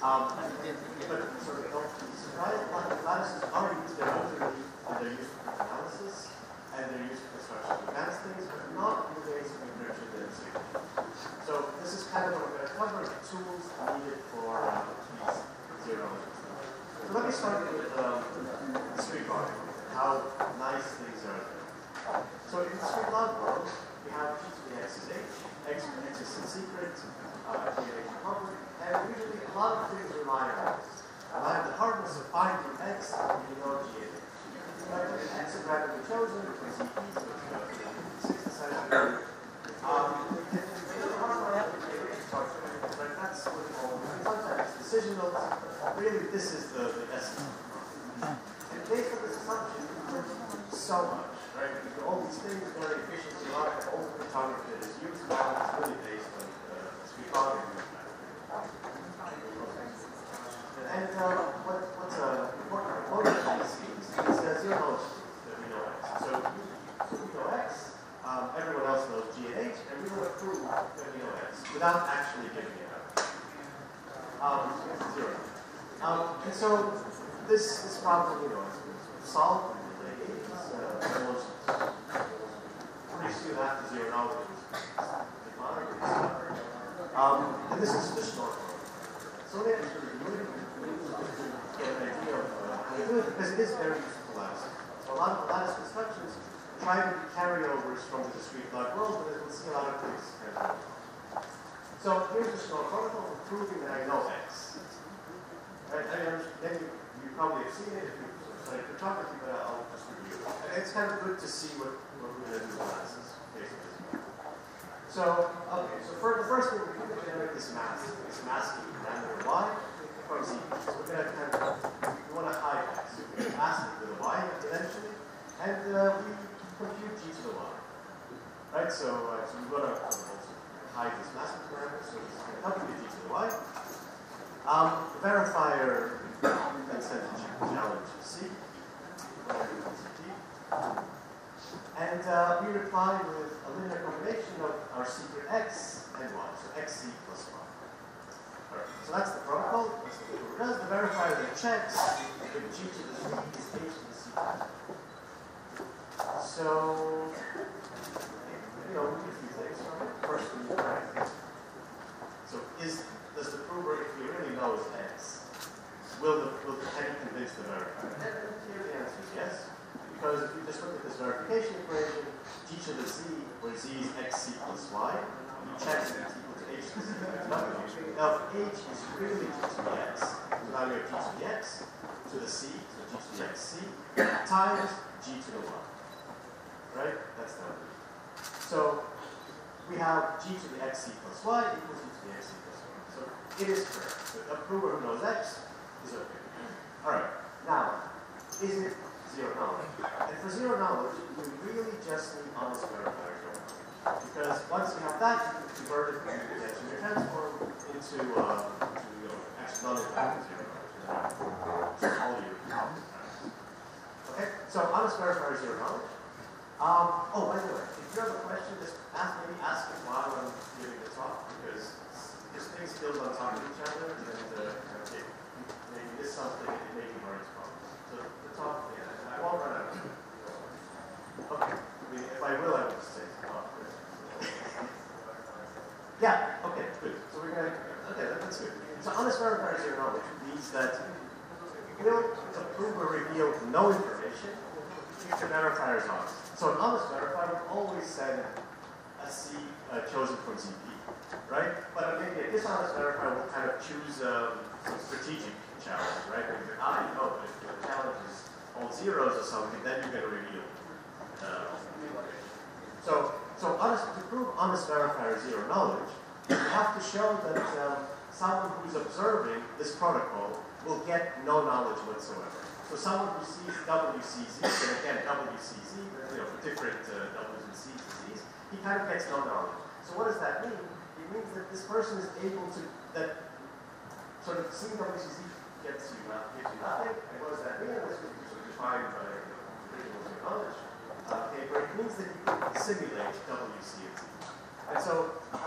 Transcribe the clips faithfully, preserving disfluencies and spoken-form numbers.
Um, but sort of don't be surprised, lattices are used there openly, and they're used for analysis, and they're used for construction of advanced things, but not in the ways of encryption and safety. So this is kind of what we're going to cover, the tools needed for uh, these zero knowledge. So let me start with um, discrete logic, how nice things are there. So in the discrete log world, we have G to the X is H, X, X is in secret, uh, G and H in public, and usually a lot of things rely on this. Rely on the hardness of finding X, and you know G and H. Right? X is randomly chosen, because Z P is sixth century. Um, right? That's what we call, sometimes decision notes. Really, this is the, the essence. And based on this assumption, so much, right? You do all these things very efficiently, a lot of old cryptography that is used now, it's really based on uh, discrete logic. And uh, what, what's uh, important component of these schemes is uh, zero knowledge that we know X. So, so we know X, um, everyone else knows G and H, and we want to prove that we know X without actually giving it out. Um, zero. Um, and so this, this problem, you know, is solved in the late eighties. Uh, almost pretty soon after zero knowledge was um, and this is the short one. So we actually really get an idea of uh, how to do it, because it is very useful for lattice. So a lot of the lattice constructions try to be carryovers from the discrete log world, but we'll see a lot of things. So here's the short protocol for proving that I know X. Right? I mean, maybe you probably have seen it if you've studied cryptography, but I'll just review it. And it's kind of good to see what, what we're going to do with lattices, basically. So, okay, so for the first thing, we're going to generate this mask, this masking parameter Y from Z. So we're going to kind of, we want to hide X. So we mask it with a Y eventually, and uh, we compute G to the Y. Right, so, uh, so we want to also hide this masking parameter, so it's going to compute G to the Y. Um, the verifier then sends a challenge to C, and uh, we reply with a linear combination of our secret X and Y, so X C plus Y. Right. So that's the protocol. That's what it does. The verifier then checks if G to the Z is H to the C. So, you know, we do a few things. First, we right. So is does the prover, if he really knows X, will the will can he convince the verifier? And here the answer is yes. Because if you just look at this verification equation, G to the Z, where Z is X C plus Y, you check that it's equal to H to the Z. Now, if H is really G to the X, so now you have G to the X to the C, so G to the X C, times G to the Y. Right? That's the number. So we have G to the X C plus Y equals G to the X C plus Y. So it is correct. So a prover who knows X is okay. All right. Now, is it zero knowledge? And for zero knowledge, we really just need honest verifier. Because once you have that, you can convert it from the answer transform into, uh, into you know, actually non-impact zero knowledge. So all your knowledge. Okay? So honest verifier zero knowledge. Um, oh, by the way, if you have a question, just ask, maybe ask it while I'm giving the talk, because there's things build on top of each other, and uh, okay, maybe this something, it may be hard to follow. So the talk, yeah, I won't run out of time. Okay, I mean, if I will, I will just say talk. Yeah, okay, good. So we're going to, okay, that's good. So honest verifier zero knowledge means that will the prover reveal no information if the verifier is honest. So an honest verifier will always send a C uh, chosen from Z P, right? But maybe a dishonest verifier will kind of choose um, some strategic challenge, right? Because ah, you know, if the challenge is all zeros or something, then you're going to reveal. Uh, so, so honest, to prove honest verifier zero knowledge, you have to show that um, someone who's observing this protocol will get no knowledge whatsoever. So someone who sees W C Z, and again W C Z, you know, for different uh, W's and C's and Z's, he kind of gets no knowledge. So what does that mean? It means that this person is able to, that sort of seeing W C Z gets you, not, gives you nothing. And what does that mean? This is sort of defined by original zero knowledge uh, paper. It means that you can simulate W C and Z. And so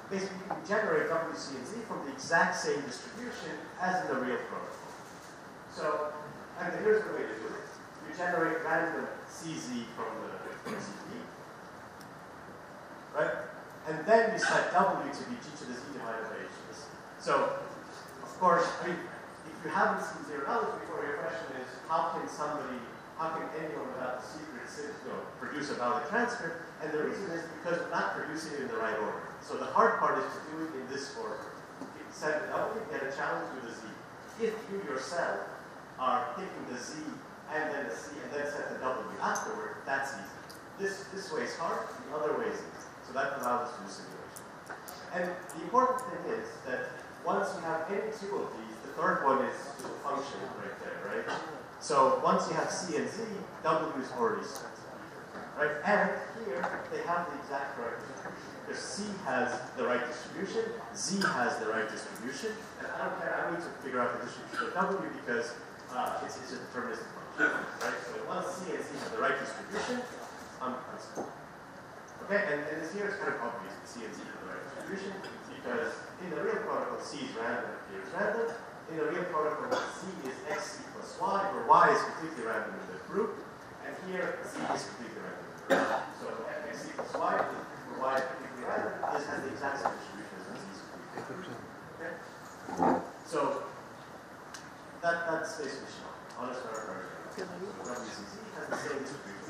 basically you can generate W, C, and Z from the exact same distribution as in the real protocol. So, and here's the way to do it. You generate random C Z from the C D, right? And then you set W to be G to the Z divided by H to the C. So, of course, I mean, if you haven't seen zero knowledge before, your question is, how can somebody, how can anyone without the secret you know, produce a valid transcript? And the reason is because we're not producing it in the right order. So the hard part is to do it in this order. You set the W, get a challenge with a Z. If you yourself are picking the Z and then the C and then set the W afterward, that's easy. This, this way is hard, the other way is easy. So that allows us to do simulation. And the important thing is that once you have any two of these, the third one is just a function right there, right? So once you have C and Z, W is already set. Right? And here, they have the exact right distribution. Because C has the right distribution, Z has the right distribution, and I don't care, I need to figure out the distribution of W because uh, it's, it's a deterministic function. Right? So once C and Z have the right distribution, I'm, I'm set. Okay, and, and this here is kind of obvious, the C and Z have the right distribution, because in the real protocol, C is random, here is random. In the real protocol, C is X, C plus Y, where Y is completely random in the group, and here Z is completely random in the group. So X, C plus Y, where Y is completely random, is has the exact same distribution as Z is completely random. Okay? So that, that's basically shown. Honest error version. So W C Z has the same distribution.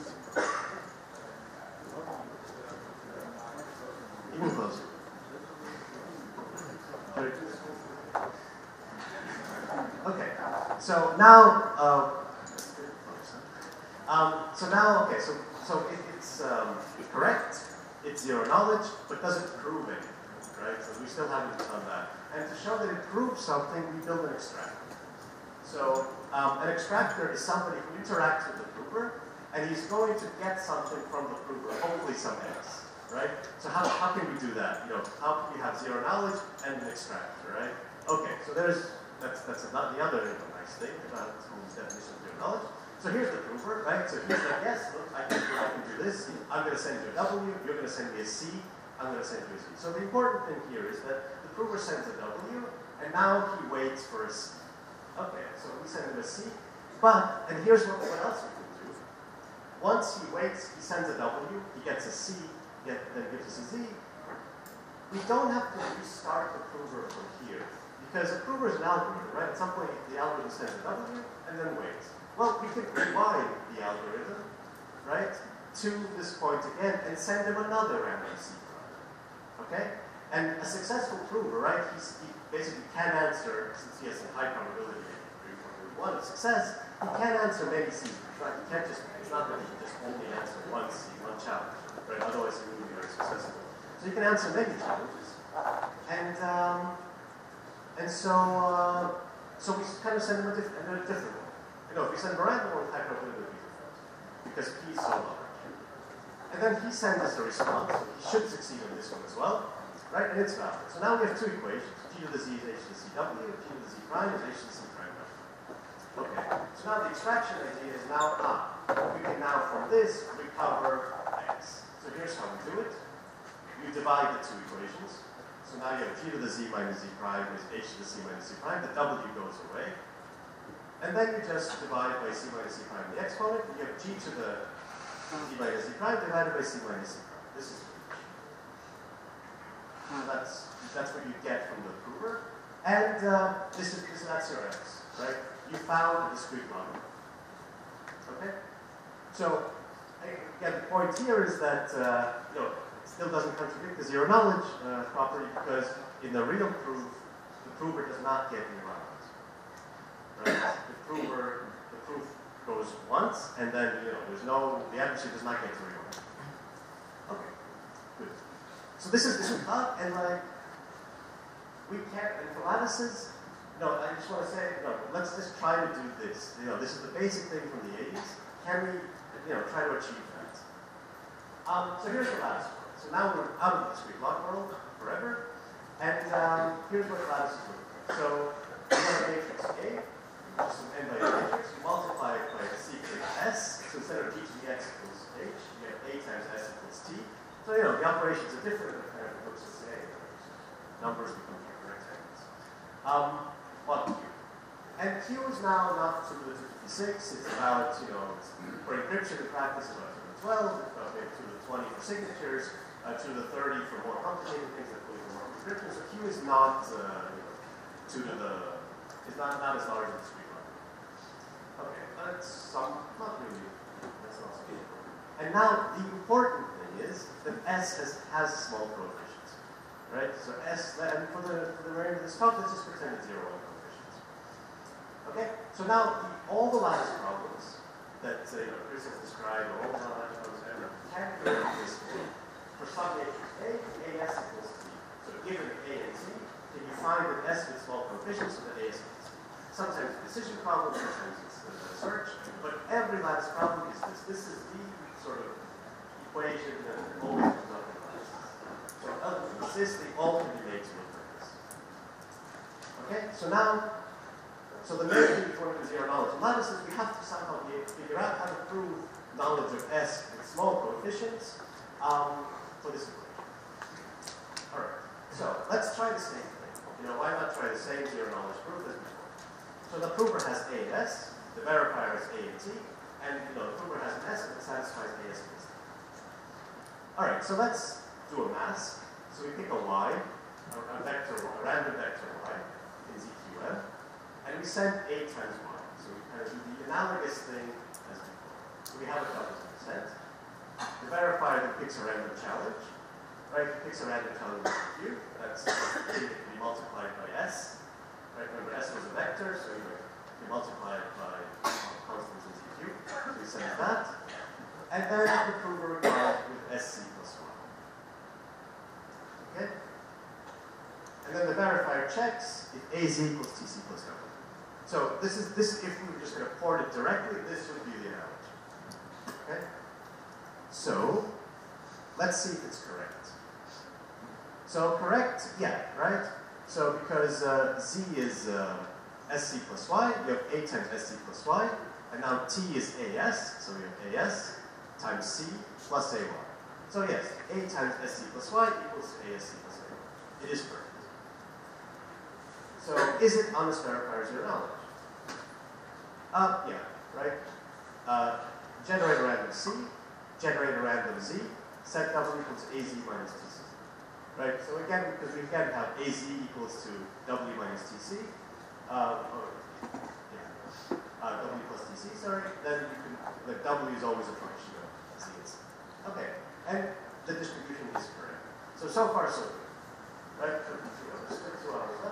Even closer. Okay, so now, uh, um, so now, okay, so so it, it's um, correct, it's zero knowledge, but doesn't prove anything, right? So we still haven't done that. And to show that it proves something, we build an extractor. So um, an extractor is somebody who interacts with the prover, and he's going to get something from the prover, hopefully some X. Right? So how, how can we do that? You know, how can you have zero knowledge and an extractor, right? Okay, so there's, that's, that's not the other nice thing about this definition of zero knowledge. So here's the prover, right? So he's like, yes, look, I can, I can do this. I'm going to send you a W, you're going to send me a C, I'm going to send you a C. So the important thing here is that the prover sends a W, and now he waits for a C. Okay, so we send him a C, but, and here's what, what else we can do. Once he waits, he sends a W, he gets a C, Get, then gives us a Z, we don't have to restart the prover from here. Because a prover is an algorithm, right? At some point, the algorithm sends a W and then waits. Well, we could rewind the algorithm, right, to this point again and send him another random C prime. Okay? And a successful prover, right, he's, he basically can answer, since he has a high probability of one success, he can answer many C proofs, right? He can't just, it's not that he can just only answer one C, one challenge. Right? Otherwise, it wouldn't be very successful. So you can answer many challenges, and um, and so uh, so we kind of send them a, diff a different one. You know, if we send him a random one, high probability would be different because P is so large. And then he sends us a response. So he should succeed on this one as well, right? And it's valid. So now we have two equations: G to the Z is H to the C W, G to the Z prime is H to the C prime W. Okay. So now the extraction idea is now ah, we can now from this recover X. So here's how we do it. You divide the two equations. So now you have G to the Z minus Z prime is H to the C minus Z prime. The W goes away. And then you just divide by C minus Z prime the exponent. You have G to the Z minus Z prime divided by C minus Z prime. This is so that's that's what you get from the prover. And uh, this is this that's your X, right? You found a discrete model. Okay? So again, the point here is that uh, you know, it still doesn't contradict the zero knowledge uh, property because in the real proof, the prover does not get rewound. Right? The prover, the proof goes once, and then you know there's no the adversary does not get to rewound. Okay, good. So this is this is not and like we can't and for lattices. No, I just want to say no. Let's just try to do this. You know, this is the basic thing from the eighties. Can we? You know, try to achieve that. Um, so here's the lattice world. So now we're out of the discrete log world forever, and um, here's what lattices look like. So we have a matrix A, which is some n by n matrix. You multiply it by the secret S. So instead of G to the X equals H, you have A times S equals T. So you know the operations are different, but kind of looks the same. numbers become rectangles. Um, what Q? And Q is now not two to the two fifty-six, it's about, you know, for encryption in practice, it's about two to the twelve, it's about maybe two to the twenty for signatures, uh, two to the thirty for more complicated things that go more encryption. So Q is not, uh, you know, two to the, it's not, not as large as the discrete level. Okay, that's some, not really, that's not so important. And now the important thing is that S has, has small coefficients, right? So S, and for the, for the remainder of this talk, let's just pretend it's zero coefficients. Okay, so now the, all the lattice problems that uh, you know, Chris has described, or all the lattice problems ever, can be written this way. For some matrix A, A S equals T. So given A and T, can you find an S with small coefficients so that A is equals T? Sometimes it's a decision problem, sometimes it's a search, but every lattice problem is this. This is the sort of equation that always comes up in lattices. So other than this, they all can be made to look like this. Okay, so now, so the main thing before we do zero knowledge of lattices, we have to somehow be able to figure out how to prove knowledge of S with small coefficients um, for this equation. All right, so let's try the same thing. You know, why not try the same zero knowledge proof as before? So the prover has A and S, the verifier has A and T, and you know, the prover has an S that satisfies A S equals T. All right, so let's do a mask. So we pick a Y, a, a vector Y, a random vector Y in Z Q M, and we send A times Y. So we kind of do the analogous thing as before. So we have a double sent. The verifier then picks a random challenge, right? It picks a random challenge in Q. That's going to be multiplied by S. Right? Remember, S was a vector, so you, you multiply it by constants in Z Q. So we send that. And then the prover required with S C plus Y. Okay? And then the verifier checks if A Z equals T C plus W. So this is this if we were just going to port it directly, this would be the analogy. Okay? So let's see if it's correct. So correct, yeah, right? So because uh, Z is uh, S C plus Y, we have A times S C plus Y, and now T is A S, so we have A S times C plus A Y. So yes, A times S C plus Y equals A S C plus A Y. It is correct. So is it honest verifier zero knowledge? Uh, yeah, right? Uh, generate a random C, generate a random Z, set W equals A Z minus T C. Right, so again, because we again have A Z equals to W minus T C, uh, or, yeah, uh, W plus T C, sorry, then you can, like W is always a function of Z and C. Okay, and the distribution is correct. So, so far so good. Right, so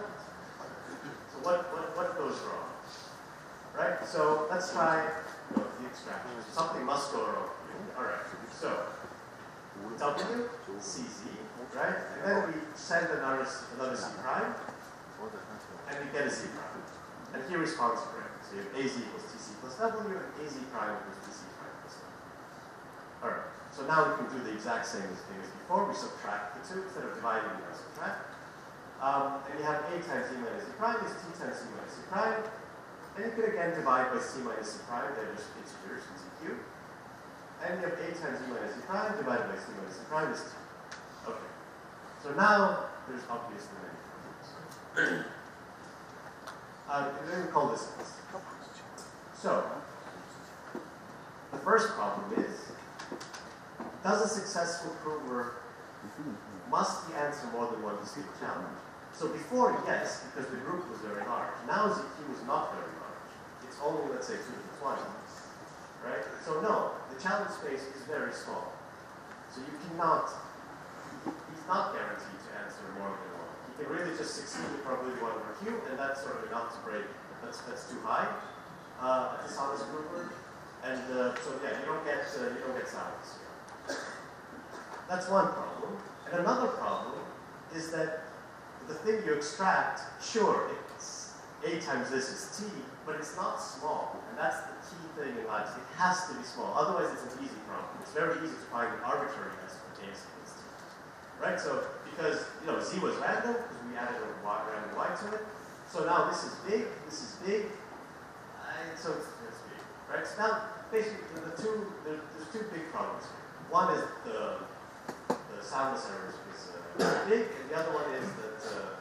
what, what, what goes wrong? Right, so let's try you know, the extraction. Something must go wrong. All right, so W, C Z, right? And then we send another, another C prime, and we get a Z prime. And here responds correct. So you have A Z equals T C plus W, and A Z prime equals T C prime plus W. All right, so now we can do the exact same thing as before. We subtract the two. Instead of dividing, we now subtract. Um, and you have A times Z minus Z prime is T times Z minus Z prime. And you can again divide by C minus C prime, that just fits here since Z Q. And you have A times Z minus Z prime divided by C minus Z prime is T. Okay. So now there's obviously many problems. uh, and then we call this this. So the first problem is, does a successful prover must the answer more than one distinct challenge? So before, yes, because the group was very large. Now Z Q is not very large. It's only, let's say, two to the twenty. Right? So no, the challenge space is very small. So you cannot, he's not guaranteed to answer more than one. He can really just succeed with probability one over Q, and that's sort of enough to break. That's, that's too high, uh, at this honest prover. And uh, so yeah, you don't get, uh, you don't get salaries here. That's one problem. And another problem is that the thing you extract, sure, it's A times this is T, but it's not small. And that's the key thing in lattice. It has to be small. Otherwise, it's an easy problem. It's very easy to find an arbitrary S for A equals T. Right? So, because, you know, Z was random, because we added a y, random Y to it. So now this is big, this is big, and so it's, it's big. Right? So now, basically, the two, there, there's two big problems here. One is the, the soundless errors is uh, big, and the other one is that uh,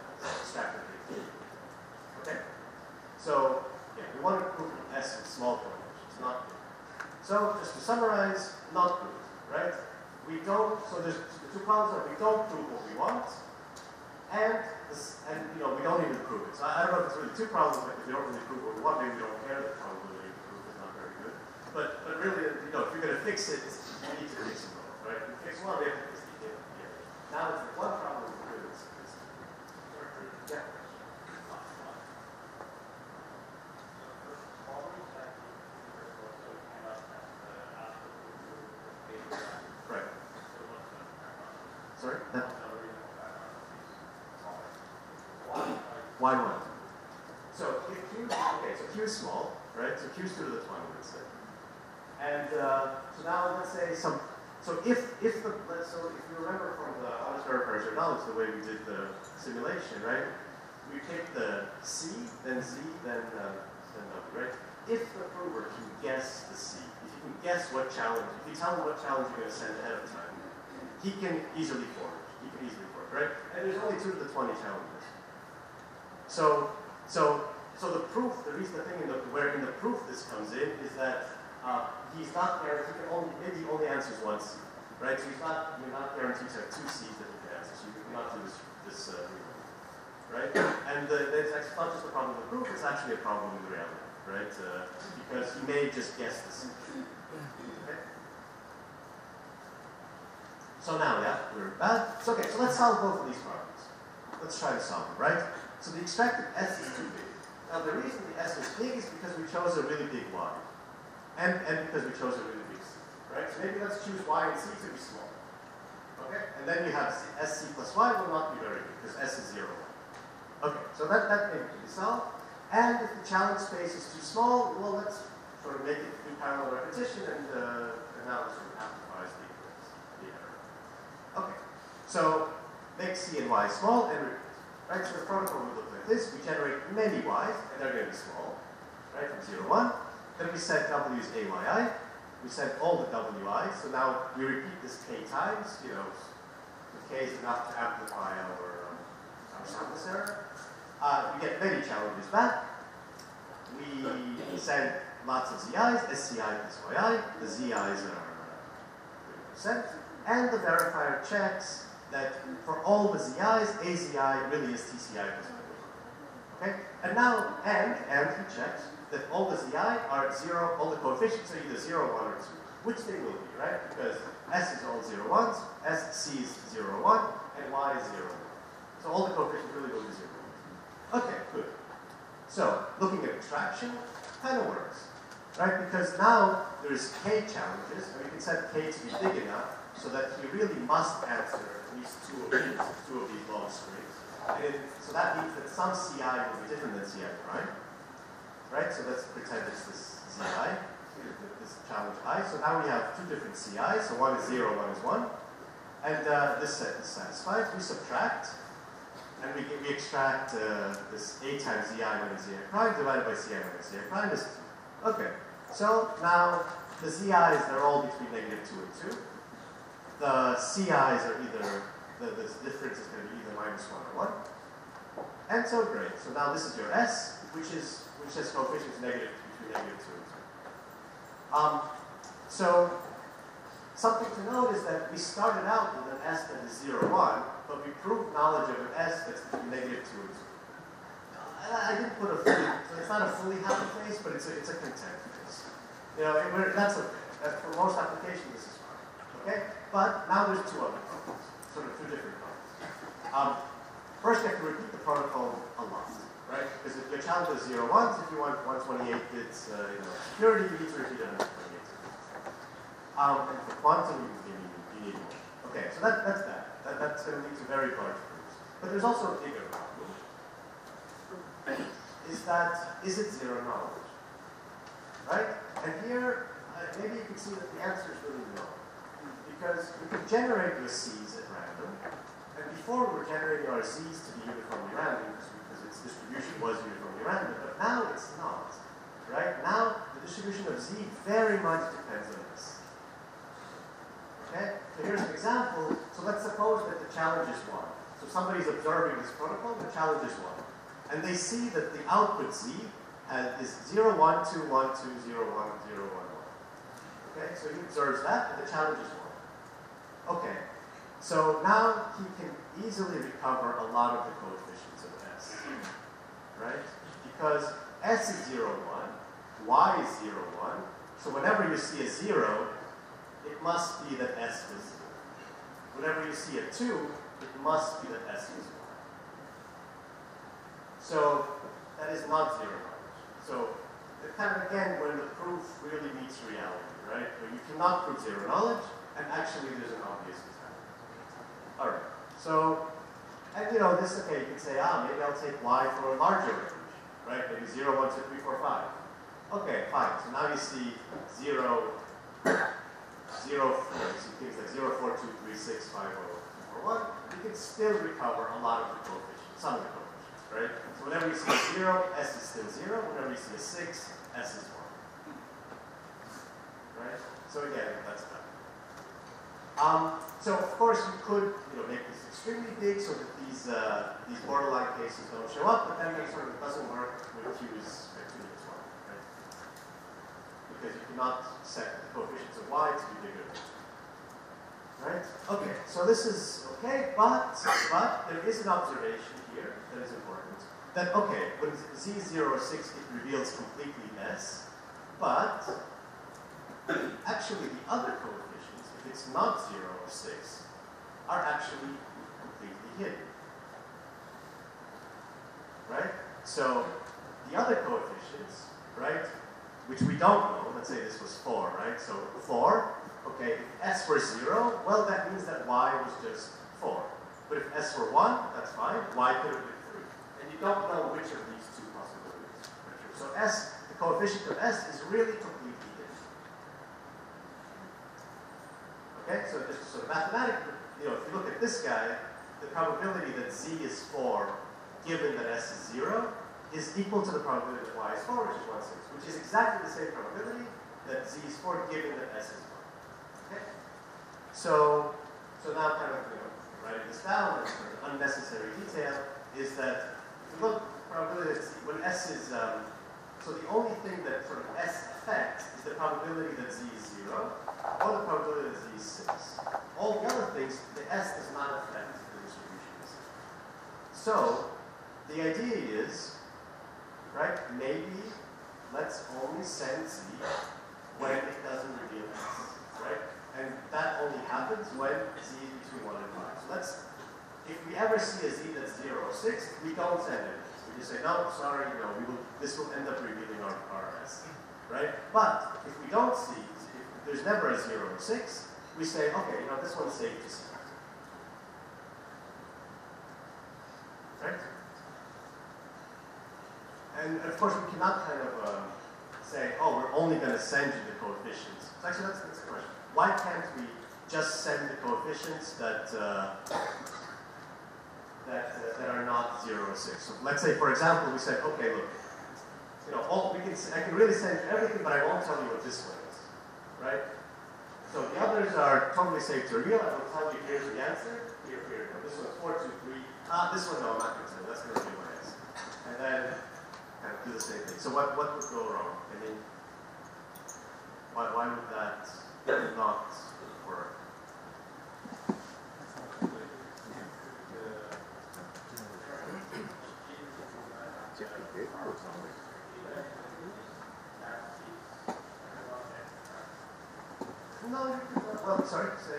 summarize, not good, right? We don't, so there's the two problems are we don't prove what we want, and, this, and you know, we don't even prove it. So I, I don't know if it's really two problems, like if we don't really prove what we want, maybe we don't care, the probability of proof is not very good. But, but really, you know, if you're going to fix it, we need to fix them both, right? If we fix one, we have to fix the other. Yeah. Now, it's one problem is good, it's, it's, yeah. Right. Sorry? No. Why one? So if Q, okay, so Q is small, right? So Q is two to the twenty, let's say. And uh, so now let's say some, so if, if the, let's, so if you remember from the honest verifiers or knowledge, the way we did the simulation, right? We take the C, then Z, then, uh, then W, right? If the prover can guess the C, if you can guess what challenge, if you tell him what challenge you're going to send ahead of time, he can easily forward. He can easily forward, right? And there's only two to the twenty challenges. So, so, so the proof, the reason, the thing in the, where in the proof this comes in is that uh, he's not guaranteed, he can only, maybe he only answers one C, right? So he's not, you're not guaranteed to have two C's that he can answer, so you cannot do this, this uh, right? And uh, it's actually not just a problem with the proof, it's actually a problem with reality, right? Uh, because he may just guess the C. Okay? So now, yeah, we're bad. So, okay, so let's solve both of these problems. Let's try to solve them, right? So the expected S is too big. Now the reason the S is big is because we chose a really big Y. And, and because we chose a really big C, right? So maybe let's choose Y and C to be small. Okay? And then you have C, S C plus Y will not be very big because S is zero. Okay, so that, that may be solved. And if the challenge space is too small, well, let's sort of make it do parallel repetition and, uh, and now it sort of amplifies the, the error. Okay, so make C and Y small and repeat. Right, so the protocol would look like this. We generate many Y's, and they're going to be small, right, from zero, one. Then we set W's A Y I. We set all the W I's. So now we repeat this K times, you know, if K is enough to amplify our, um, our sample error. Uh, we get many challenges back. We send lots of Z I's, S C I plus Y I. The Z I's are thirty percent. And the verifier checks that for all the Z I's, A Z I really is T C I plus Y. Okay? And now, and, and he checks that all the Z I are zero, all the coefficients are either zero, one, or two, which they will be, right? Because S is all zero ones, S, C is zero, one, and Y is zero, one. So all the coefficients really will be zero, one. Okay, good. So, looking at abstraction, kind of works, right? Because now there's K challenges, and we can set K to be big enough so that he really must answer at least two of these, two of these long strings. And it, so that means that some C I will be different than C I prime, right? So let's pretend it's this Z I, this challenge I. So now we have two different C Is. So one is zero, one is one. And uh, this set is satisfied. We subtract, and we, we extract uh, this A times Z I minus Z I prime divided by C I minus Z I prime is two. Okay, so now the Z Is, they're all between negative two and two. The C Is are either, the, the difference is going to be either minus one or one. And so great. So now this is your S, which is which has coefficients negative between negative two and two. Um, so something to note is that we started out with an S that is zero, one, but we proved knowledge of an S that's between negative two and two. I, I didn't put a fully, so it's not a fully happy face, but it's a, it's a content face. You know, it, that's okay. That for most applications, this is fine. Okay? But now there's two other problems, sort of two different problems. Um, first, you have to repeat the protocol a lot, right? Because if your challenge is zero ones, if you want one twenty-eight bits, uh, you know, security, you need to repeat one twenty-eight bits. Um, and for quantum, you, you, need, you need more. Okay, so that, that's that. that. That's going to lead to very large proofs. But there's also a bigger problem. Is that, is it zero knowledge? Right? And here, uh, maybe you can see that the answer is really no. Because we can generate your C's at random, and before we were generating our Z's to be uniformly random because its distribution was uniformly random, but now it's not. Right? Now, the distribution of Z very much depends on this. Okay? So here's an example. So let's suppose that the challenge is one. So somebody's observing this protocol, the challenge is one. And they see that the output Z has, is zero, one, two, one, two, zero, one, zero, one, one. Okay, so he observes that, and the challenge is one. Okay, so now he can easily recover a lot of the coefficients of S, right? Because S is zero, one, Y is zero, one, so whenever you see a zero, it must be that S was zero. Whenever you see a two, it must be that S was one. So that is not zero knowledge. So it kind of, again, when the proof really meets reality, right? Where you cannot prove zero knowledge, and actually there's an obvious fatality. All right, so, and you know, this, okay, you can say, ah, maybe I'll take Y for a larger range, right? Maybe zero, one, two, three, four, five. Okay, fine. So now you see zero, zero, four, you see things like zero, four, two, three, six, five, zero, two, four, one. You can still recover a lot of the coefficients, some of the coefficients, right? So whenever you see a zero, S is still zero. Whenever you see a six, S is one. Right? So again, that's that. Um, so of course you could, you know, make this extremely big so that these uh, these borderline cases don't show up, but then it sort of doesn't work with Q is two as well, right? Because you cannot set the coefficients of Y to be bigger. Right? Okay, so this is okay, but but there is an observation here that is important. That okay, when Z is zero or six, it reveals completely S, but actually the other coefficients, if it's not zero or six, are actually completely hidden. Right? So the other coefficients, right, which we don't know, let's say this was four, right? So four, okay, if S were zero, well that means that Y was just four. But if S were one, that's fine, Y could have been three. And you don't know which of these two possibilities are true. So S, the coefficient of S is really completely hidden. Okay, so just sort of mathematically, you know, if you look at this guy, the probability that Z is four, given that S is zero, is equal to the probability that Y is four, which is one sixth, which is exactly the same probability that Z is four, given that S is one. Okay? So, so now kind of, you know, writing this down, and sort of unnecessary detail, is that if you look, probability that Z, when S is, um, so the only thing that sort of S affects is the probability that Z is zero, or the probability that Z is six. All the other things, the S does not affect the distributions. So, the idea is, right, maybe let's only send Z when it doesn't reveal S, right? And that only happens when Z is between one and five. So let's, if we ever see a Z that's zero or six, we don't send it. We just say, no, sorry, you know, we will, this will end up revealing our, our S, right? But if we don't see, if there's never a zero or six, we say, okay, you know, this one's safe to see. Right? And of course, we cannot kind of um, say, oh, we're only going to send you the coefficients. So actually, that's, that's the question. Why can't we just send the coefficients that uh, that uh, that are not zero or six? So let's say, for example, we said, okay, look, you know, all, we can I can really send you everything, but I won't tell you what this one is, right? So the others are totally safe to reveal. I will tell you here's the answer. Here, here. No, this one's four, two, three. Ah, this one, no, I'm not going to tell you. That's going to be my answer. And then kind of do the same thing. So what what would go wrong? I mean, why why would that not work? No, well, sorry, say.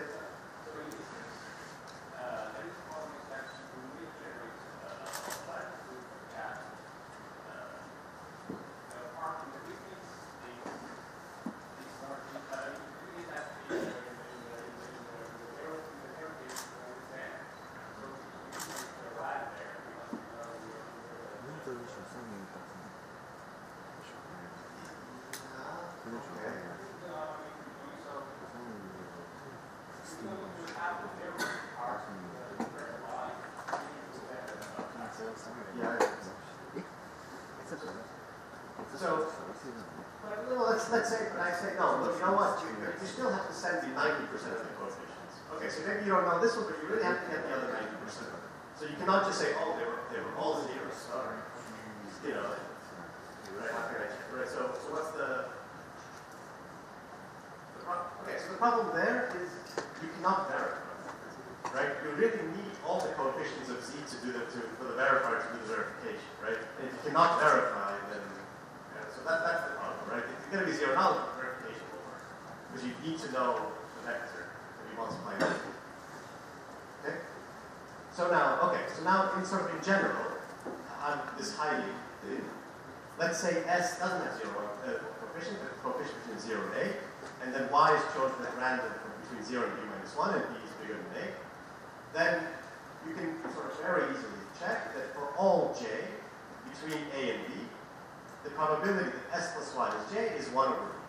So, well, let's, let's say, but I say, no, look, you know what, you, you still have to send me ninety percent of the coefficients. Okay, so maybe you don't know this one, but you really have to get the other ninety percent. So you cannot just say, oh, they were, they were all zeros, sorry. You know, right, okay, right, so, so what's the, pro okay, so the problem there is you cannot verify, right? You really need all the coefficients of z to do the to for the verifier to do the verification, right? And if you cannot verify, then yeah, so that that's the problem, right? If it's going to be zero knowledge, verification will work because you need to know the vector that you multiply it. Okay. So now, okay, so now in sort of in general, on this hiding, let's say S doesn't have zero uh, coefficient, but coefficient between zero and a, and then y is chosen at random from between zero and b minus one, and b is bigger than a, then you can sort of very easily check that for all j between a and b, the probability that S plus y is j is one over b.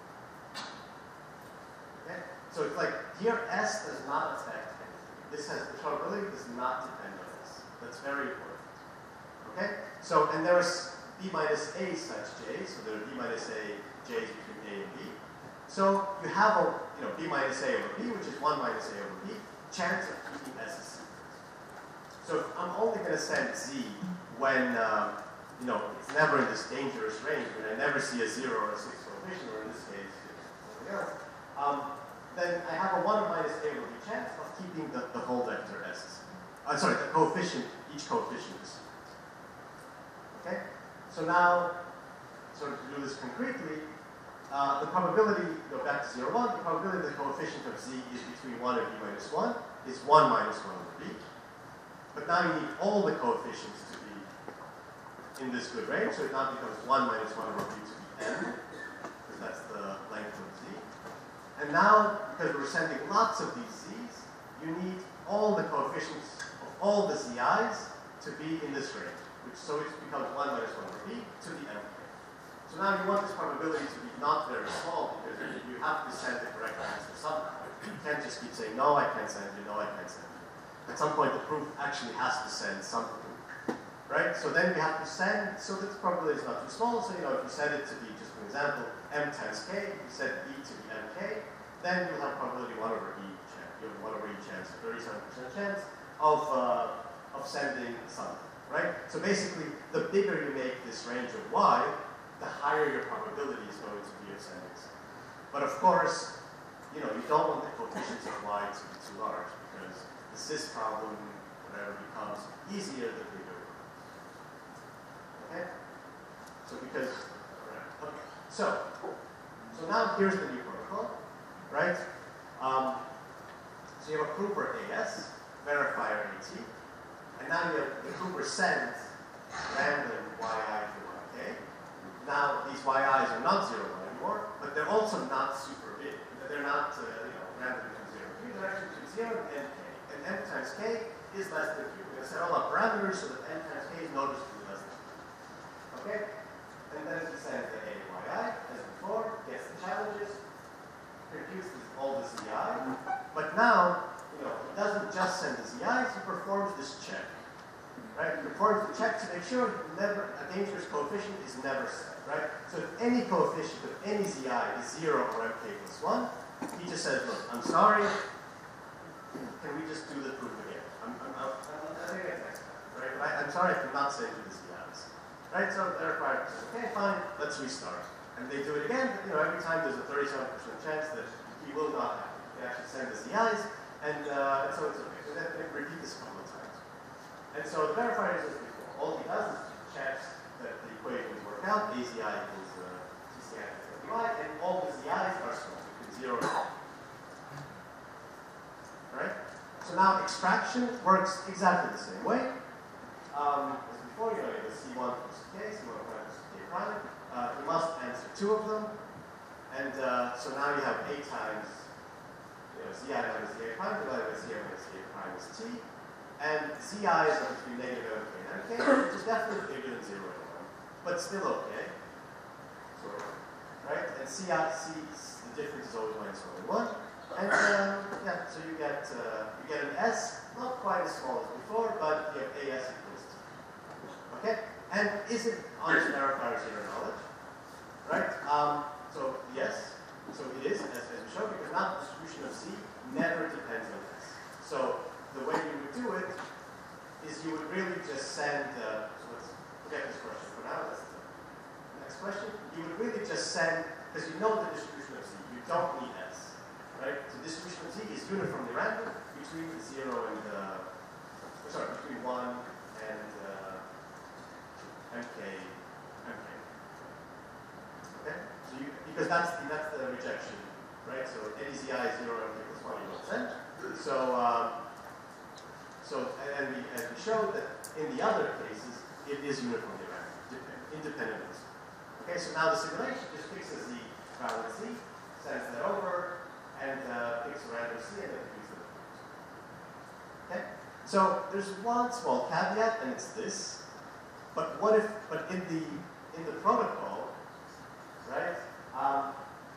Okay? So it's like here S does not affect anything. This has the probability does not depend on S. That's very important. Okay? So and there's b minus a such j, so there are b minus a j's between a and b. So you have a you know b minus a over b, which is one minus a over b, chance of keeping S a secret. So if I'm only going to send z when uh, you know it's never in this dangerous range, when I never see a zero or a six coefficient, or in this case something else, um, then I have a one minus a over b chance of keeping the, the whole vector S. Uh, sorry, the coefficient, each coefficient is. Okay? So now, sort of to do this concretely, uh, the probability, go back to zero, one, the probability the coefficient of z is between one and b minus one is one minus one over b. But now you need all the coefficients to be in this good range, so it now becomes one minus one over b to the n, because that's the length of z. And now, because we're sending lots of these z's, you need all the coefficients of all the zi's to be in this range, which so it becomes one minus one over b to the n. So now you want this probability to be not very small, because you have to send the correct answer somehow. You can't just keep saying, no, I can't send you, no, I can't send you. At some point, the proof actually has to send something, right? So then we have to send, so this probability is not too small, so you know, if you set it to be, just for example, m times k, if you set b to be mk, then you'll have probability one over e chance, you have one over e chance, thirty-seven percent chance of, uh, of sending something, right? So basically, the bigger you make this range of y, the higher your probability is going to be of sending something. But of course, you know, you don't want the coefficients of y to be too large, because the sys problem, whatever, becomes easier the bigger it becomes. Okay? So because, okay. So, so now here's the new protocol, right? Um, so you have a grouper A S, verifier A T, and now you have the grouper send random yi to yk. Now these yi's are not zero one anymore, but they're also not super big. They're not, uh, you know, random between zero and three, they're actually between zero and k. And n times k is less than q. We're going to set all our parameters so that n times k is noticeably less than q. Okay? And then it sends the a yi, as before, gets the challenges, computes all the zi. But now, you know, it doesn't just send the zi's, it performs this check. Right? It performs the check to make sure never a dangerous coefficient is never set. Right? So if any coefficient of any zi is zero or mk plus one, he just says, look, I'm sorry, can we just do the proof again? I'm, I'm, I'm, I'm, I think that's next time, right? But I, I'm sorry I cannot send you the zi's. Right? So the requirement says, okay, fine, let's restart. And they do it again, but you know, every time there's a thirty-seven percent chance that he will not have it. They actually send the zi's, and uh, so it's okay. So then they repeat this a couple of times. And so the verifier is as before. All he does is checks that the equations work out, a zi equals uh, t c i equals y, and all the zi's are small, between zero and one. Right? So now extraction works exactly the same way. Um, as before, you know, you have c one plus k, c one prime plus k prime. Uh, you must answer two of them. And uh, so now you have a times you know, zi minus zi prime divided by zi minus zi prime is t. And zi's are between negative mk and mk, which is definitely bigger than zero and one, but still okay. Sort of. Right? And ci, c, the difference is always minus one and one. And um, yeah, so you get uh, you get an S, not quite as small as before, but you have A S equals T. Okay? And is it on this verifier zero knowledge? Right? Um, so yes, so it is, as, as we showed, because now the distribution of C never depends on S. So the way you would do it is you would really just send, uh, so let's forget this question for now, that's the next question. You would really just send because you know the distribution of Z. You don't need S, right? So distribution of Z is uniformly random between zero and, uh, sorry, between one and uh, M K, M K. Okay? So you, because that's the, that's the rejection, right? So any Zi is zero, M K plus one, you don't send. So, um, so and, we, and we showed that in the other cases, it is uniformly random, independent of Z. Okay, so now the simulation just fixes the valid Z, sends that over, and uh, picks a random C, and then computes the numbers. Okay? So there's one small caveat, and it's this. But what if, but in the in the protocol, right? Um,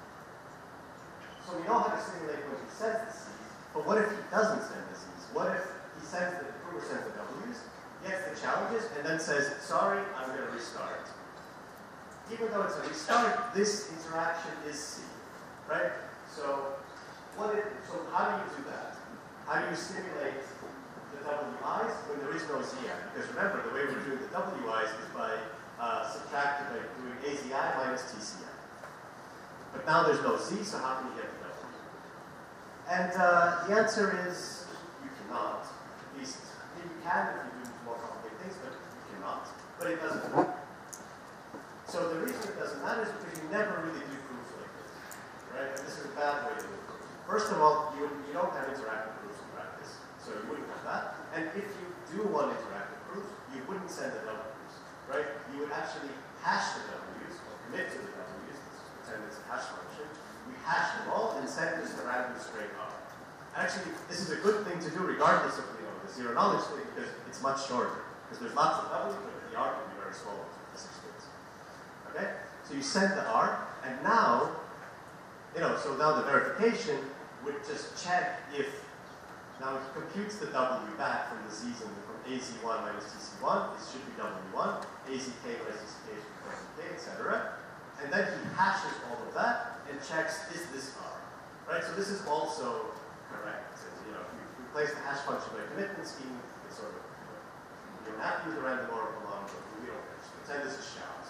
so we know how to simulate when he sends the C's, but what if he doesn't send the C's? What if he sends the, the prover sends the W's, gets the challenges, and then says, sorry, I'm going to restart. Even though it's a restart, this interaction is C, right? So, what it, so how do you do that? How do you simulate the W I's when there is no Z I? Because remember, the way we're doing the W I's is by uh, subtracting, by doing A Z I minus T C I. But now there's no Z, so how can you get the W? And uh, the answer is you cannot. At least you can if you do more complicated things, but you cannot. But it doesn't matter. So the reason it doesn't matter is because you never really do proofs like this, right? And this is a bad way to do proofs. First of all, you, you don't have interactive proofs in practice, so you wouldn't have that. And if you do want interactive proofs, you wouldn't send the W's, right? You would actually hash the W's, or commit to the W's, let's pretend it's a hash function. We hash them all and send this to random straight R. Actually, this is a good thing to do regardless of you know, the zero knowledge thing, because it's much shorter. Because there's lots of W's, but the R can be very small. Okay? So you send the R, and now, you know, so now the verification would just check if, now it computes the W back from the Z's and from A Z one minus T C one, it should be W one, A Z K minus T C K should be W K, et cetera. And then he hashes all of that and checks, is this R? Right? So this is also correct. And, you know, if you replace the hash function by commitment scheme, it's sort of, you don't have to use a random oracle on, but we don't pretend this is shouts.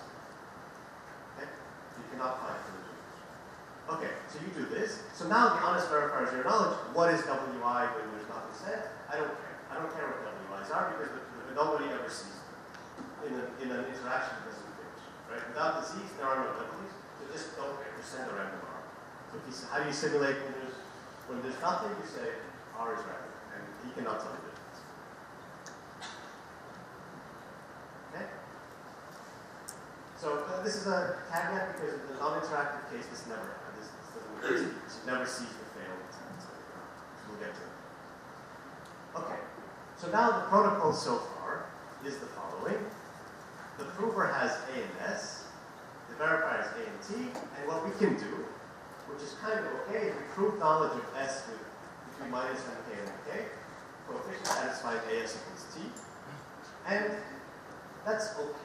You cannot find collision. Okay, so you do this. So now the honest verifier is your knowledge. What is W I when there's nothing said? I don't care. I don't care what W I's are because the, the, nobody ever sees them in, a, in an interaction that doesn't finish. Right? Without the Z's, there are no W's. So just don't care. Just send a random R. So if you, how do you simulate when there's when there's nothing? You say R is random, and he cannot tell the difference. Okay. So uh, this is a caveat because in the non-interactive case, this never happens. This, this doesn't it never sees the failed attempt. We'll get to it. Okay. So now the protocol so far is the following. The prover has A and S. The verifier has A and T. And what we can do, which is kind of okay, is we prove knowledge of S with between minus M K and M K. Coefficient satisfying A S equals T. And that's okay.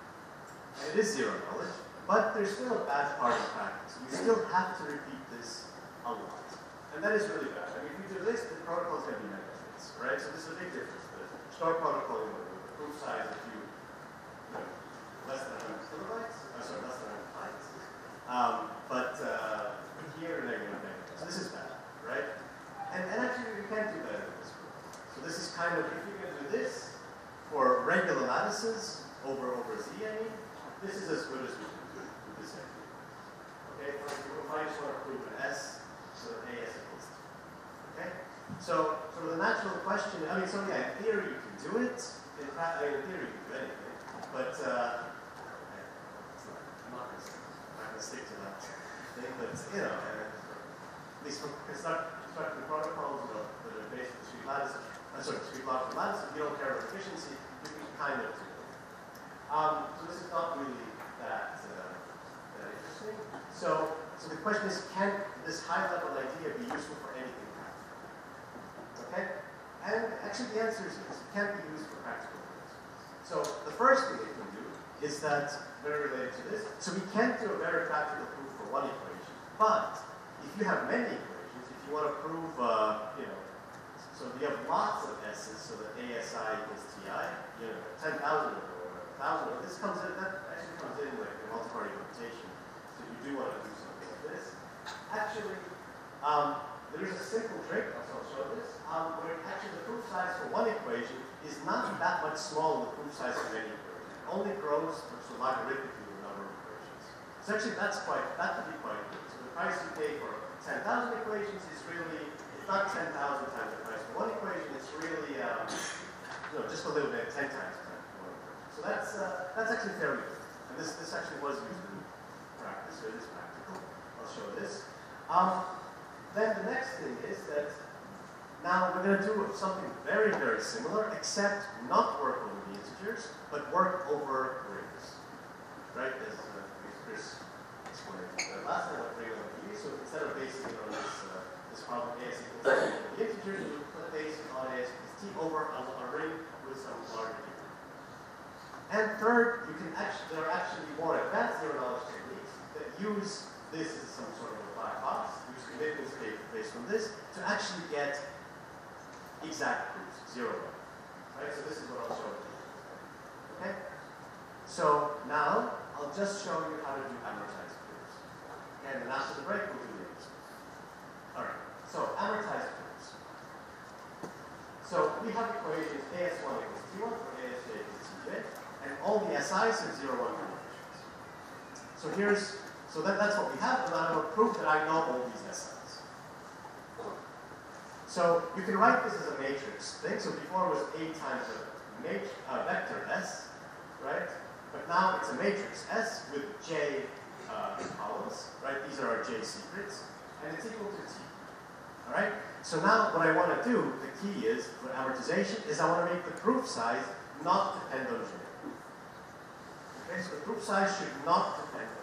And it is zero knowledge, but there's still a bad part in practice. You still have to repeat this a lot. And that is really bad. I mean, if you do this, the protocol is going to be megabits, right? So this is a big difference. The short protocol, you know, the proof size, if you, you know, less than one hundred kilobytes, oh, sorry, less than one hundred bytes. Um, but uh, here, they're going to megabits. So this is bad, right? And, and actually, we can't do better than this protocol. So this is kind of, if you're going to do this for regular lattices over, over Z, I mean, this is as good as we can do with this idea. Okay, if I just want to prove an S, so that A S equals T. Okay? So, so the natural question, I mean, so yeah, in theory you can do it. In fact, I mean, in theory you can do anything. But, uh, okay, not, I'm not going to stick to that thing, but, you know, uh, at least for construct, constructing protocols, you know, that are based on discrete lattices, uh, sorry, discrete logical lattices, if you don't care about efficiency, you can kind of do it. Um, so this is not really that, uh, that interesting. So, so the question is, can this high-level idea be useful for anything practical? Okay? And actually the answer is yes. It can be used for practical purposes. So the first thing it can do is that, very related to this, so we can't do a very practical proof for one equation. But if you have many equations, if you want to prove, uh, you know, so if you have lots of S's, so that A S I equals T I, you know, ten thousand of them. Thousand. This comes in, that actually comes in like in multi-party computation. So you do want to do something like this. Actually, um, there is a simple trick, I'll show this, um, where actually the proof size for one equation is not that much smaller than the proof size for any equation. It only grows so logarithmically with the number of equations. So actually that's quite, that could be quite good. So the price you pay for ten thousand equations is really, it's not ten thousand times the price for one equation, it's really, um, you know, just a little bit, ten times the price for one equation. So that's, uh, that's actually fairly good. And this, this actually was used in practice, so it is practical. I'll show this. Um, then the next thing is that now we're going to do something very, very similar, except not work over the integers, but work over rings. Right? As uh, Chris explained uh, last time, what ring on the so instead of basing it on this, uh, this problem A S equals T over the integers, we will base it on A S equals T over a, a ring with some larger degree. And third, you can actually, there are actually more advanced zero knowledge techniques that use this as some sort of a black box, use commitments based on this, to actually get exact proofs, zero one. Right? So this is what I'll show you. Okay? So now, I'll just show you how to do amortized proofs. Okay, and then after the break, we'll do the others. Alright, so amortized proofs. So we have equations A S one equals T one for A S J equals T J, and all the S Is have zero one coefficients. So here's So that, that's what we have, and I'm going to prove that I know all these S Is. So you can write this as a matrix thing. So before it was A times a mat uh, vector S, right? But now it's a matrix S with J uh, columns, right? These are our J secrets, and it's equal to T. All right? So now what I want to do, the key is, for amortization, is I want to make the proof size not depend on J. Okay, so the proof size should not depend on J.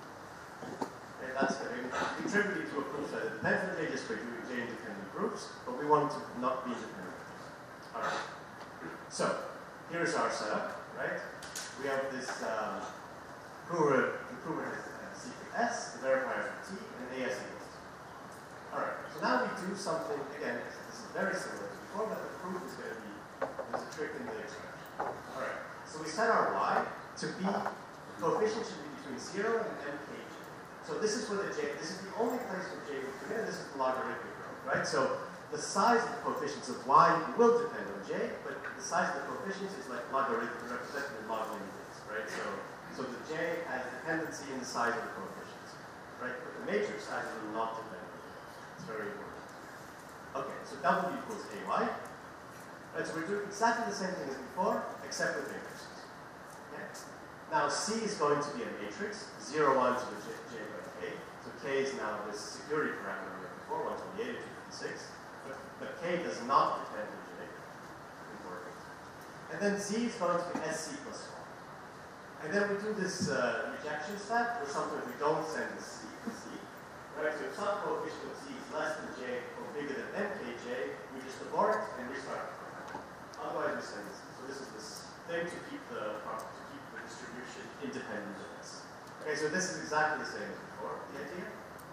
Okay, that's going to contribute to a proof size. It depends on J just by doing J independent proofs, but we want it to not be independent. All right. So here's our setup, right? We have this um, prover, the prover has a secret S, the verifier for T, and A S equals T. All right. So now we do something, again, this is very similar to before, but the proof is going to be, there's a trick in the expression. All right. So we set our Y to be, the coefficient should be between zero and M K J. So this is where the J, this is the only place where J would come in, this is the logarithmic growth, right? So the size of the coefficients of Y will depend on J, but the size of the coefficients is like logarithmic, represented in log many things, right? So, so the J has dependency in the size of the coefficients, right? But the matrix size will not depend on J. It's very important. Okay, so W equals A Y. Right, so we're doing exactly the same thing as before, except with matrices. Okay? Now C is going to be a matrix, zero, one to the J, J by K. So K is now this security parameter we had before, one twenty-eight to two fifty-six. But, but K does not depend on J. Important. And then Z is going to be S C plus one. And then we do this uh, rejection step, where sometimes we don't send the C to C. Right? So if some coefficient of Z is less than J or bigger than M K J, we just abort and restart the program. Otherwise we send this. So this is this thing to keep the to keep the distribution independent of this. Okay, so this is exactly the same as before, the idea.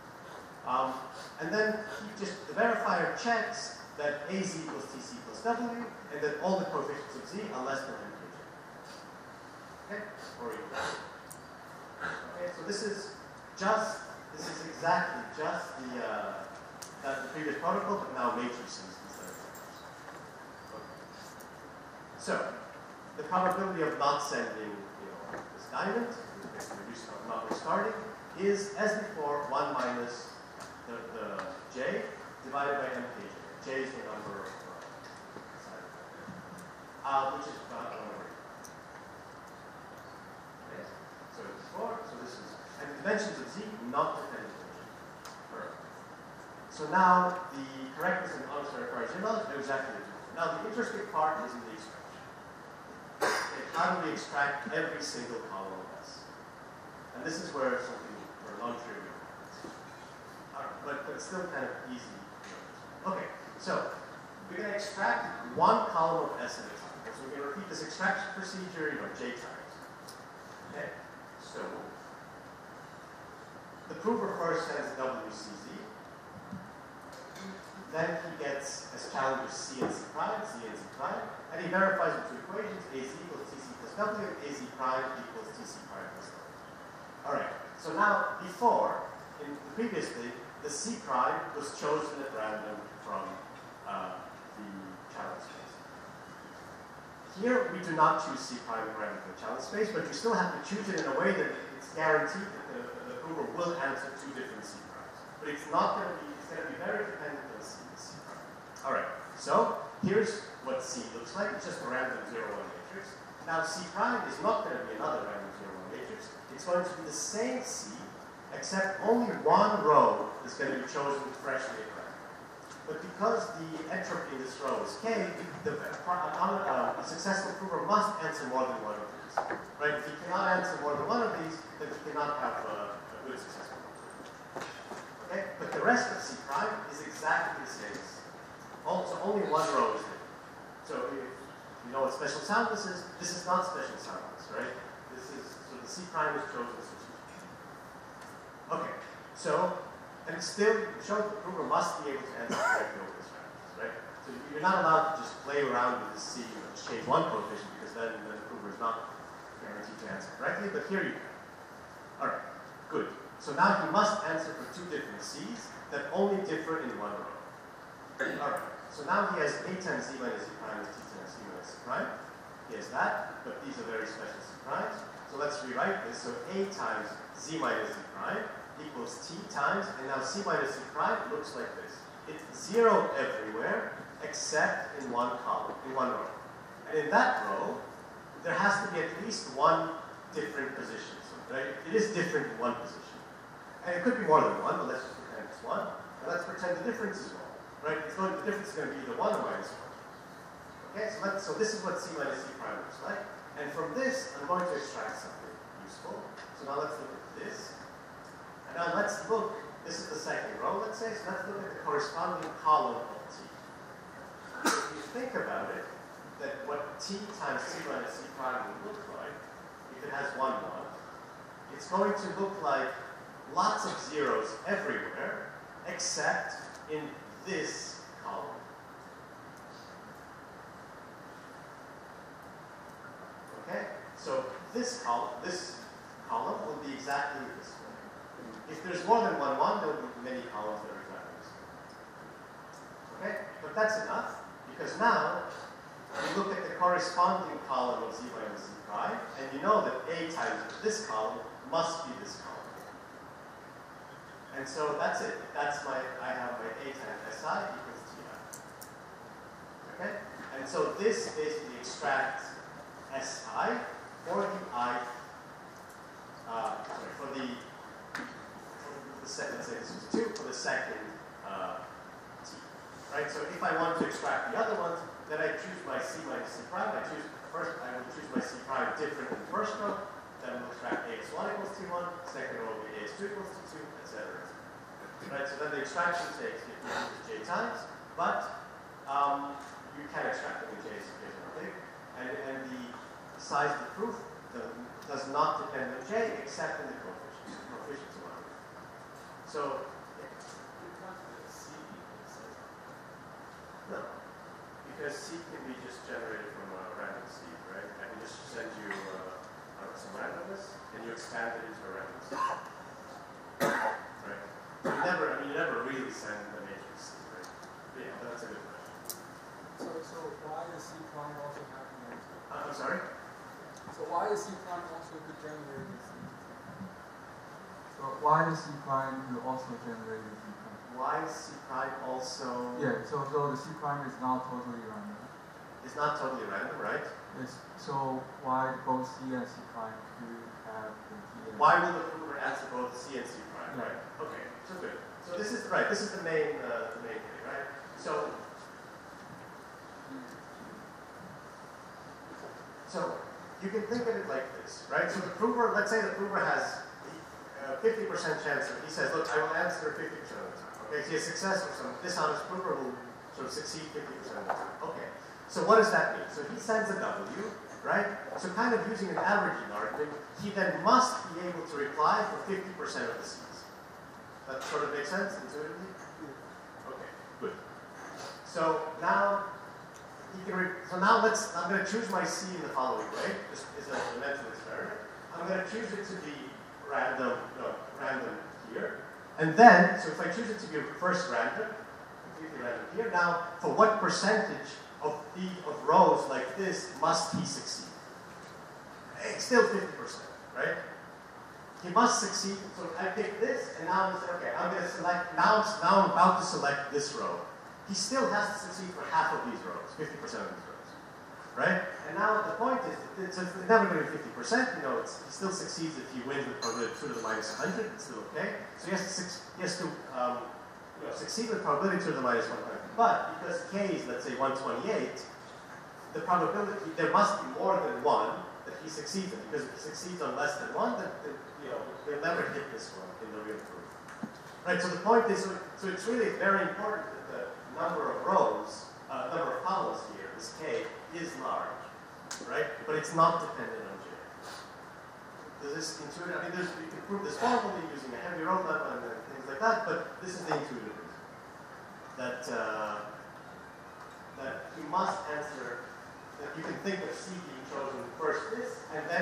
Um, and then he just, the verifier checks that A Z equals T C plus W, and that all the coefficients of Z are less than M K J. Okay? Or equal. Okay, so this is just, this is exactly just the, uh, that the previous protocol, but now matrices instead of vectors. Okay. So, the probability of not sending, you know, this diamond, not restarting, is, as before, one minus the, the J divided by M K J. J is the number of uh, uh, which is about one over eight. Okay. So it's four, so this is, and the dimensions of Z not dependent on J. Perfect. So now the correctness and honesty requires zero knowledge, do exactly the two. Now the interesting part is in the extraction. Okay, how do we extract every single column of S? And this is where something for non-trivial happens. Right, but, but still kind of easy. Okay, so we're going to extract one column of S at a time. So we're going to repeat this extraction procedure, you know, J times. Okay, so the prover first sends W C Z. Then he gets as challengers C and C prime, C and C prime, and he verifies with two equations, A Z equals T C plus W, and A Z prime equals T C prime plus W. All right. So now, before, in previously, the C prime was chosen at random from uh, the challenge space. Here, we do not choose C prime at random from the challenge space, but you still have to choose it in a way that it's guaranteed that the, the prover will answer two different C primes. But it's not going to be, it's going to be very dependent on C, C prime. All right. So here's what C looks like. It's just a random zero one matrix. Now, C prime is not going to be another random zero one matrix. It's going to be the same C, except only one row is going to be chosen freshly at random. But because the entropy in this row is k, the, uh, a successful prover must answer more than one of these. Right? If he cannot answer more than one of these, then he cannot have a, a good successful prover. Okay? But the rest of C prime is exactly the same. Also, only one row is there. So if you know what special soundness is, this is not special soundness, right? This is, so the C prime is chosen strategically. Okay, so, and still, show the prover must be able to answer correctly over this randomness, right? So you're not allowed to just play around with the C and just change one coefficient, because then, then the prover is not guaranteed to answer correctly, but here you can. All right, good. So now he must answer for two different C's that only differ in one row. All right. So now he has A times Z minus Z prime is T times Z minus Z prime. He has that, but these are very special Z primes. So let's rewrite this. So A times Z minus Z prime equals T times, and now C minus Z prime looks like this. It's zero everywhere except in one column, in one row. And in that row, there has to be at least one different position. So, right? It is different in one position. And it could be more than one, but let's just pretend it's one. And let's pretend the difference is one. Right? It's going, the difference is going to be either one or minus one. Okay, so, let's, so this is what C minus C prime looks like. And from this, I'm going to extract something useful. So now let's look at this. And now let's look, this is the second row, let's say, so let's look at the corresponding column of T. If you think about it, that what T times C minus C prime will look like, if it has one one, it's going to look like lots of zeros everywhere, except in this column. Okay? So this column, this column will be exactly this way. If there's more than one one, there will be many columns that are exactly this way. Okay? But that's enough, because now you look at the corresponding column of Z minus Z prime, and you know that A times this column must be this column. And so that's it. That's my, I have my A times S I equals T I. Okay? And so this basically extracts S I for the I, uh, sorry, for the, for the second, let's say this was two, for the second uh, T. Right? So if I want to extract the other ones, then I choose my C minus C prime. I choose, first, I will choose my C prime different in the first row. Then we'll extract A x one equals T one, second row will be A x two equals T two, et cetera. Right, so then the extraction takes J times, but um, you can extract them in J, so J is not big. And, and the size of the proof the, does not depend on J except in the coefficients. The coefficients are one. So, yeah. No, because C can be just generated from a random seed, right? I can just send you uh, some randomness, and you expand it into a random seed. Right? You never, I mean, you never really send the matrix C, right? But yeah, that's a good question. So, so why does C prime also have an answer? Uh, I'm sorry? So why is C prime also generating C? So why is C prime also generating C prime? Why is C prime also? Yeah. So so the C prime is not totally random. It's not totally random, right? Yes. So why both C and C prime do have the T? And why will the prover answer both C and C prime? Yeah. Right. Okay. So good. So this is right. This is the main uh, the main thing, right? So. So you can think of it like this, right? So the prover, let's say the prover has a fifty percent chance, he says, look, I will answer fifty percent of the time. Okay, so he has success, or some dishonest prover will sort of succeed fifty percent of the time. Okay, so what does that mean? So he sends a W, right? So kind of using an averaging argument, he then must be able to reply for fifty percent of the C's. That sort of makes sense intuitively? Okay, good. So now, he can re so now let's, I'm going to choose my C in the following way. This is a mental experiment. I'm going to choose it to be random, no, random here. And then, so if I choose it to be first random, completely random here, now for what percentage of the of rows like this must he succeed? It's still fifty percent, right? He must succeed. So I pick this, and now I'm say, okay, I'm going to select, now, now I'm about to select this row. He still has to succeed for half of these rows, fifty percent of these rows, right? And now the point is, that it's, it's never going to be fifty percent. You know, it's, he still succeeds if he wins with probability two to the minus one hundred. It's still okay. So he has to, he has to um, you know, succeed with probability two to the minus one hundred. But because k is, let's say, one twenty-eight, the probability, there must be more than one that he succeeds in. Because if he succeeds on less than one, then, then you know, they'll never hit this one in the real proof. Right, so the point is, so, so it's really very important that the number of rows, uh, number of columns here, this k, is large, right? But it's not dependent on j. Does this intuitive, I mean, there's, you can prove this formally using a heavy row level and things like that, but this is the intuitive reason. That, uh, that you must answer, that you can think of C being chosen first this, and then